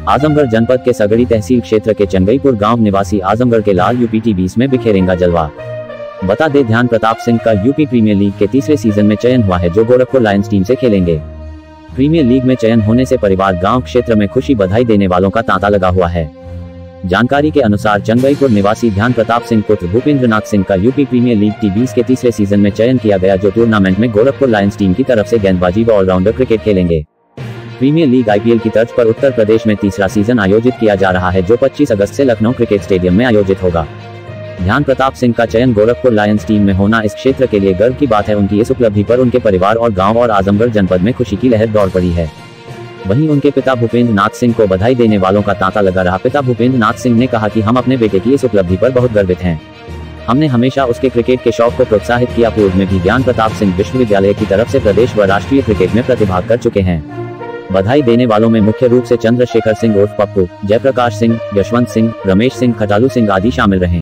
आजमगढ़ जनपद के सगड़ी तहसील क्षेत्र के चंगईपुर गांव निवासी आजमगढ़ के लाल यूपी-20 में बिखेरेंगा जलवा। बता दे ध्यान प्रताप सिंह का यूपी प्रीमियर लीग के तीसरे सीजन में चयन हुआ है, जो गोरखपुर लायंस टीम से खेलेंगे। प्रीमियर लीग में चयन होने से परिवार गांव क्षेत्र में खुशी बधाई देने वालों का तांता लगा हुआ है। जानकारी के अनुसार चंगईपुर निवासी ध्यान प्रताप सिंह पुत्र भूपेंद्रनाथ सिंह का यूपी प्रीमियर लीग T20 के तीसरे सीजन में चयन किया गया, जो टूर्नामेंट में गोरखपुर लायंस टीम की तरफ से गेंदबाजी व ऑलराउंडर क्रिकेट खेलेंगे। प्रीमियर लीग IPL की तर्ज पर उत्तर प्रदेश में तीसरा सीजन आयोजित किया जा रहा है, जो 25 अगस्त से लखनऊ क्रिकेट स्टेडियम में आयोजित होगा। ध्यान प्रताप सिंह का चयन गोरखपुर लायंस टीम में होना इस क्षेत्र के लिए गर्व की बात है। उनकी इस उपलब्धि पर उनके परिवार और गांव और आजमगढ़ जनपद में खुशी की लहर दौड़ पड़ी है। वहीं उनके पिता भूपेंद्रनाथ सिंह को बधाई देने वालों का तांता लगा रहा। पिता भूपेंद्रनाथ सिंह ने कहा कि हम अपने बेटे की इस उपलब्धि पर बहुत गर्वित हैं। हमने हमेशा उसके क्रिकेट के शौक को प्रोत्साहित किया। पूर्व में भी ध्यान प्रताप सिंह विश्वविद्यालय की तरफ से प्रदेश व राष्ट्रीय क्रिकेट में प्रतिभाग कर चुके हैं। बधाई देने वालों में मुख्य रूप से चंद्रशेखर सिंह उर्फ पप्पू, जयप्रकाश सिंह, यशवंत सिंह, रमेश सिंह, खटालू सिंह आदि शामिल रहे।